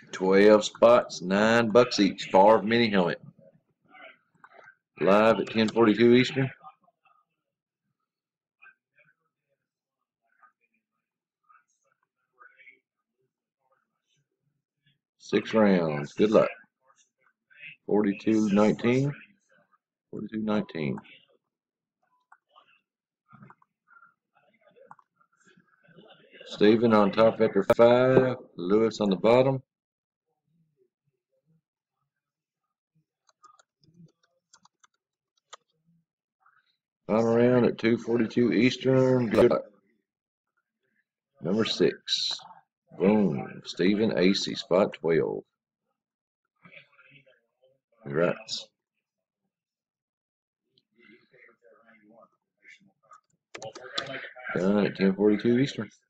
12 spots, $9 each. Farve mini helmet. Live at 10:42 Eastern. Six rounds. Good luck. 42-19. 42-19. Steven on top after 5. Lewis on the bottom. Final round at 2:42 Eastern. Good luck. Number 6. Boom. Steven AC, spot 12. Congrats. Done at 10:42 Eastern.